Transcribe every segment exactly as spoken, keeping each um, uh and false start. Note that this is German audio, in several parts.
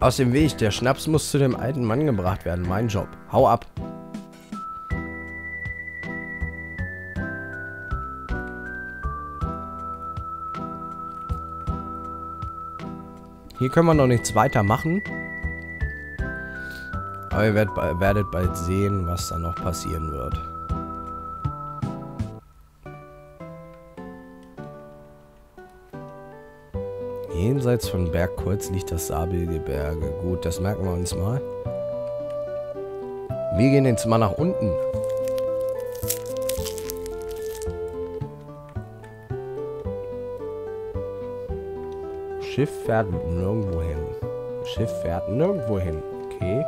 Aus dem Weg, der Schnaps muss zu dem alten Mann gebracht werden. Mein Job. Hau ab. Hier können wir noch nichts weiter machen. Aber ihr werdet, werdet bald sehen, was da noch passieren wird. Jenseits von Bergkreuz liegt das Sabelgebirge. Gut, das merken wir uns mal. Wir gehen jetzt mal nach unten. Schiff fährt nirgendwo hin. Schiff fährt nirgendwo hin. Okay.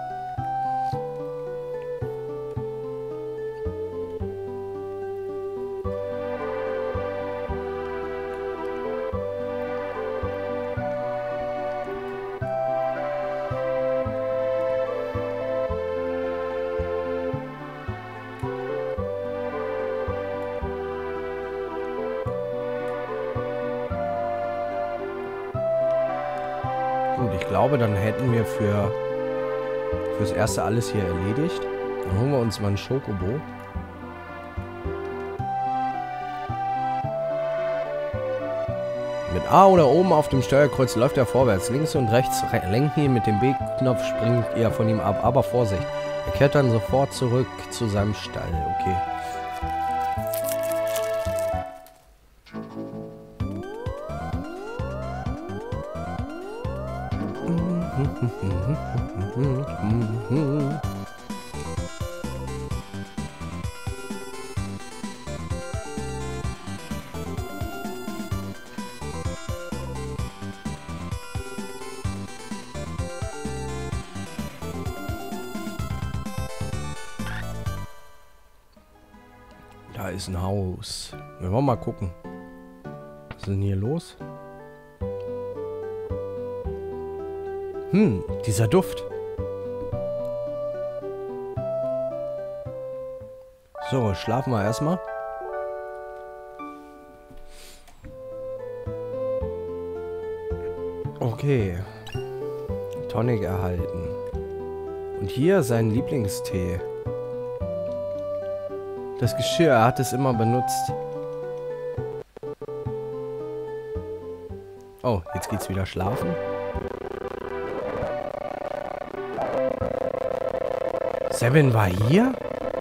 Gut, ich glaube, dann hätten wir für fürs Erste alles hier erledigt. Dann holen wir uns mal ein Schokobo. Mit A oder oben auf dem Steuerkreuz läuft er vorwärts. Links und rechts lenken ihn, mit dem B-Knopf springt er von ihm ab. Aber Vorsicht, er kehrt dann sofort zurück zu seinem Stall. Okay. Da ist ein Haus. Wir wollen mal gucken. Was ist denn hier los? Hm, dieser Duft. So, schlafen wir erstmal. Okay. Tonic erhalten. Und hier sein Lieblingstee. Das Geschirr, er hat es immer benutzt. Oh, jetzt geht's wieder schlafen. Seven war hier?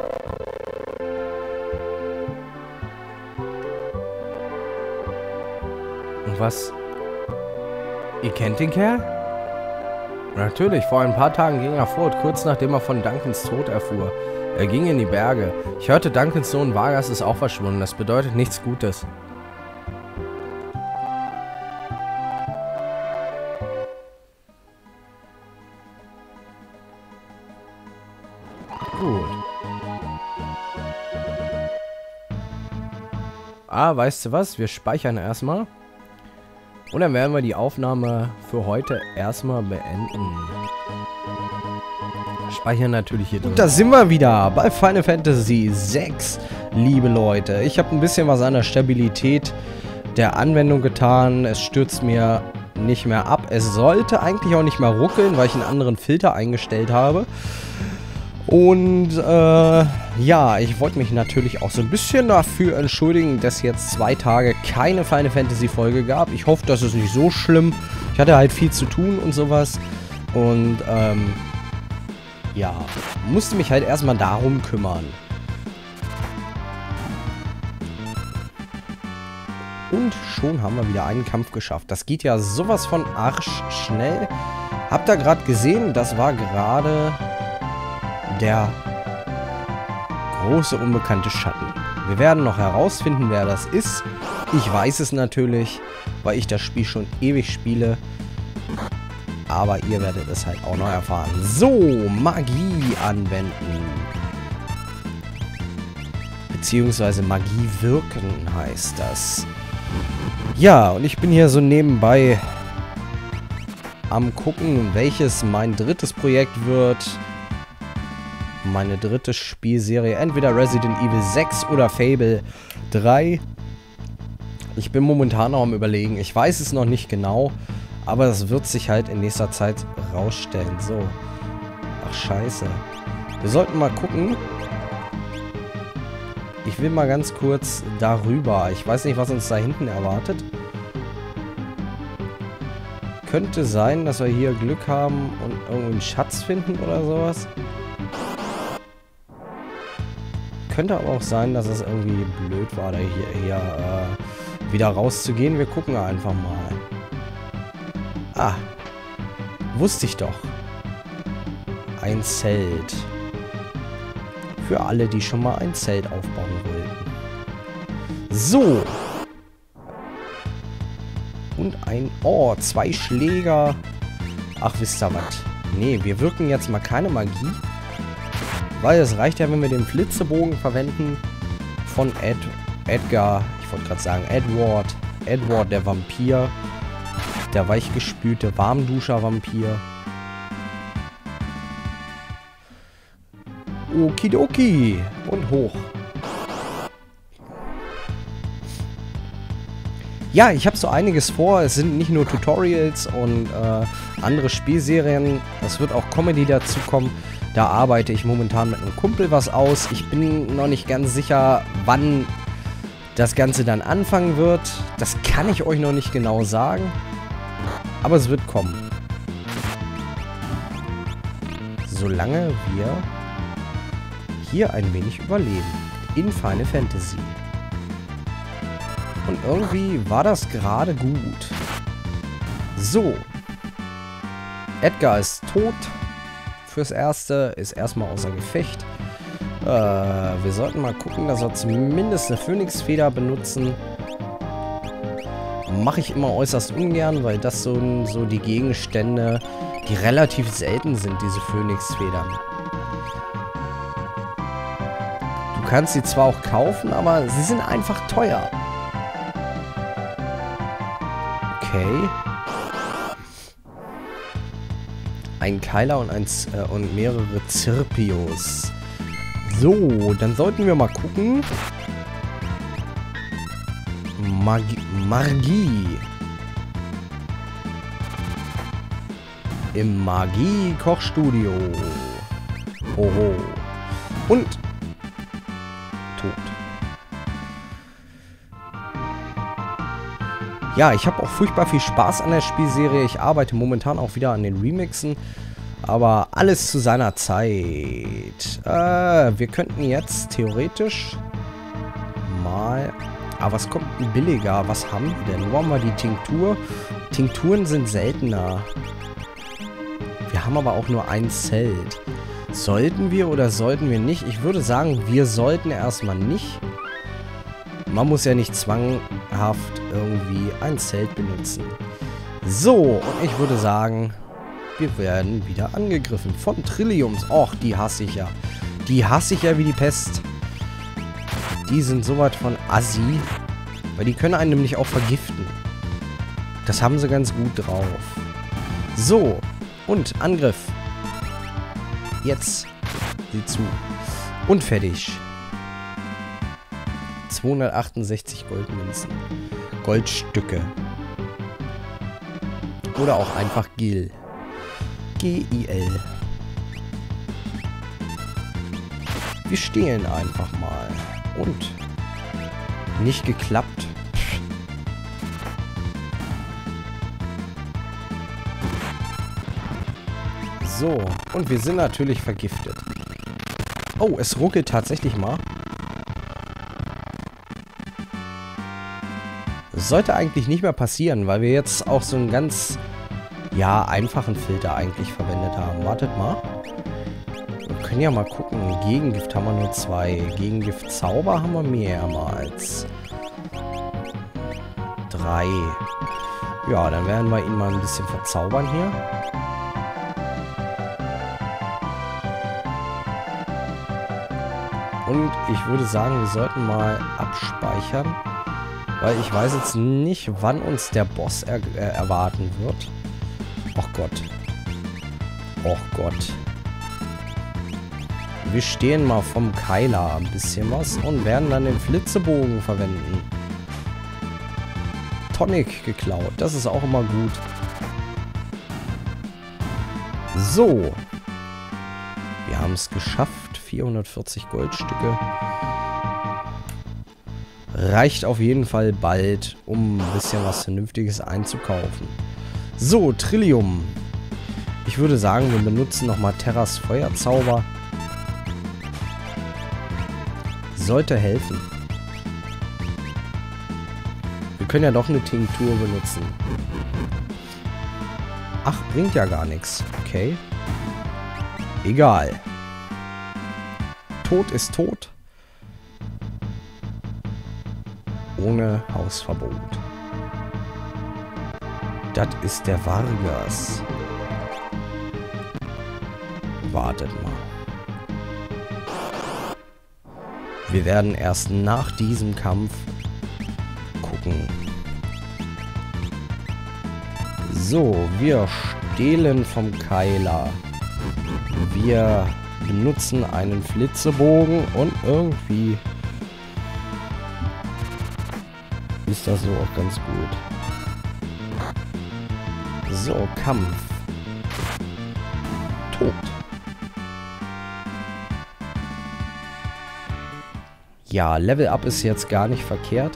Und was? Ihr kennt den Kerl? Natürlich, vor ein paar Tagen ging er fort, kurz nachdem er von Duncans Tod erfuhr. Er ging in die Berge. Ich hörte, Duncans Sohn Vargas ist auch verschwunden. Das bedeutet nichts Gutes. Gut. Ah, weißt du was? Wir speichern erstmal. Und dann werden wir die Aufnahme für heute erstmal beenden. Speichern natürlich hier drin. Und da sind wir wieder bei Final Fantasy sechs, liebe Leute. Ich habe ein bisschen was an der Stabilität der Anwendung getan. Es stürzt mir nicht mehr ab. Es sollte eigentlich auch nicht mehr ruckeln, weil ich einen anderen Filter eingestellt habe. Und äh, ja, ich wollte mich natürlich auch so ein bisschen dafür entschuldigen, dass jetzt zwei Tage keine Final Fantasy Folge gab. Ich hoffe, das ist nicht so schlimm. Ich hatte halt viel zu tun und sowas. Und ähm, ja, musste mich halt erstmal darum kümmern. Und schon haben wir wieder einen Kampf geschafft. Das geht ja sowas von arschschnell. Habt ihr gerade gesehen, das war gerade der große unbekannte Schatten. Wir werden noch herausfinden, wer das ist. Ich weiß es natürlich, weil ich das Spiel schon ewig spiele. Aber ihr werdet es halt auch noch erfahren. So, Magie anwenden. Beziehungsweise Magie wirken heißt das. Ja, und ich bin hier so nebenbei am gucken, welches mein drittes Projekt wird. Meine dritte Spielserie. Entweder Resident Evil sechs oder Fable drei. Ich bin momentan noch am Überlegen. Ich weiß es noch nicht genau. Aber das wird sich halt in nächster Zeit rausstellen. So. Ach, scheiße. Wir sollten mal gucken. Ich will mal ganz kurz darüber. Ich weiß nicht, was uns da hinten erwartet. Könnte sein, dass wir hier Glück haben und irgendwie einen Schatz finden oder sowas. Könnte aber auch sein, dass es irgendwie blöd war, da hier, hier äh, wieder rauszugehen. Wir gucken einfach mal. Ah. Wusste ich doch. Ein Zelt. Für alle, die schon mal ein Zelt aufbauen wollten. So. Und ein... Oh, zwei Schläger. Ach, wisst ihr was? Nee, wir wirken jetzt mal keine Magie. Weil es reicht ja, wenn wir den Flitzebogen verwenden von Ed, Edgar. Ich wollte gerade sagen Edward. Edward, der Vampir. Der weichgespülte Warmduscher-Vampir. Okidoki. Und hoch. Ja, ich habe so einiges vor. Es sind nicht nur Tutorials und äh, andere Spielserien. Es wird auch Comedy dazu kommen. Da arbeite ich momentan mit einem Kumpel was aus. Ich bin noch nicht ganz sicher, wann das Ganze dann anfangen wird. Das kann ich euch noch nicht genau sagen. Aber es wird kommen. Solange wir hier ein wenig überleben. In Final Fantasy. Und irgendwie war das gerade gut. So. Edgar ist tot. Fürs Erste ist erstmal außer Gefecht. Äh, wir sollten mal gucken, dass wir zumindest eine Phönixfeder benutzen. Mache ich immer äußerst ungern, weil das so, so die Gegenstände, die relativ selten sind, diese Phönixfedern. Du kannst sie zwar auch kaufen, aber sie sind einfach teuer. Okay. Ein Keiler und, ein, äh, und mehrere Zirpios. So, dann sollten wir mal gucken. Magie. Magie. Im Magie-Kochstudio. Oho. Und tot. Ja, ich habe auch furchtbar viel Spaß an der Spielserie. Ich arbeite momentan auch wieder an den Remixen. Aber alles zu seiner Zeit. Äh, wir könnten jetzt theoretisch mal... Aber was kommt denn billiger? Was haben wir denn? Wo haben wir die Tinktur? Tinkturen sind seltener. Wir haben aber auch nur ein Zelt. Sollten wir oder sollten wir nicht? Ich würde sagen, wir sollten erstmal nicht. Man muss ja nicht zwanghaft irgendwie ein Zelt benutzen. So, und ich würde sagen, wir werden wieder angegriffen von Trilliums. Och, die hasse ich ja. Die hasse ich ja wie die Pest. Die sind so weit von assi. Weil die können einen nämlich auch vergiften. Das haben sie ganz gut drauf. So, und Angriff. Jetzt. Sieh zu. Und fertig. zweihundertachtundsechzig Goldmünzen. Goldstücke. Oder auch einfach Gil. G I L. Wir stehlen einfach mal. Und nicht geklappt. So, und wir sind natürlich vergiftet. Oh, es ruckelt tatsächlich mal. Das sollte eigentlich nicht mehr passieren, weil wir jetzt auch so einen ganz, ja, einfachen Filter eigentlich verwendet haben. Wartet mal. Wir können ja mal gucken. Gegengift haben wir nur zwei. Gegengift Zauber haben wir mehrmals. Drei. Ja, dann werden wir ihn mal ein bisschen verzaubern hier. Und ich würde sagen, wir sollten mal abspeichern. Weil ich weiß jetzt nicht, wann uns der Boss er äh, erwarten wird. Och Gott. Och Gott. Wir stehen mal vom Keiler ein bisschen was und werden dann den Flitzebogen verwenden. Tonic geklaut. Das ist auch immer gut. So. Wir haben es geschafft. vierhundertvierzig Goldstücke. Reicht auf jeden Fall bald, um ein bisschen was Vernünftiges einzukaufen. So, Trillium. Ich würde sagen, wir benutzen nochmal Terras Feuerzauber. Sollte helfen. Wir können ja doch eine Tinktur benutzen. Ach, bringt ja gar nichts. Okay. Egal. Tod ist tot. Ohne Hausverbot. Das ist der Vargas. Wartet mal. Wir werden erst nach diesem Kampf gucken. So, wir stehlen vom Keiler. Wir benutzen einen Flitzebogen und irgendwie ist das so auch ganz gut. So, Kampf. Tod. Ja, Level Up ist jetzt gar nicht verkehrt.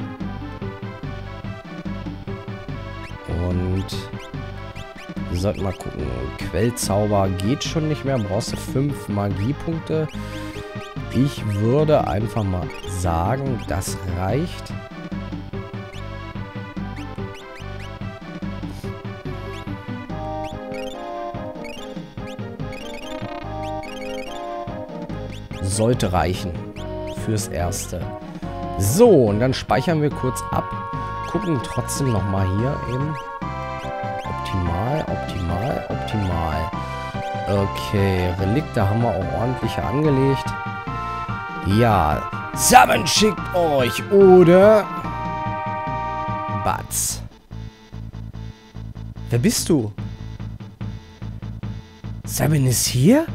Und wir sollten mal gucken. Quellzauber geht schon nicht mehr. Brauchst du fünf Magiepunkte. Ich würde einfach mal sagen, das reicht. Sollte reichen. Fürs Erste. So, und dann speichern wir kurz ab. Gucken trotzdem nochmal hier eben. Optimal, optimal, optimal. Okay, Relikte haben wir auch ordentlich angelegt. Ja, Summon schickt euch, oder? Batz. Wer bist du? Summon ist hier?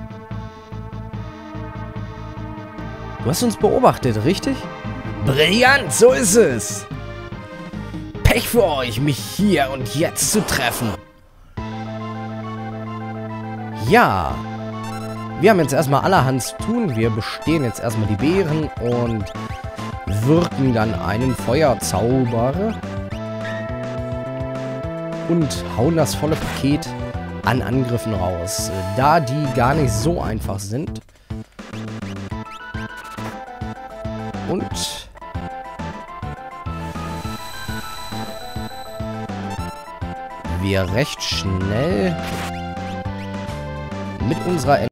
Du hast uns beobachtet, richtig? Brillant, so ist es. Pech für euch, mich hier und jetzt zu treffen. Ja. Wir haben jetzt erstmal allerhand zu tun. Wir bestehen jetzt erstmal die Beeren und wirken dann einen Feuerzauber. Und hauen das volle Paket an Angriffen raus. Da die gar nicht so einfach sind. Und wir recht schnell mit unserer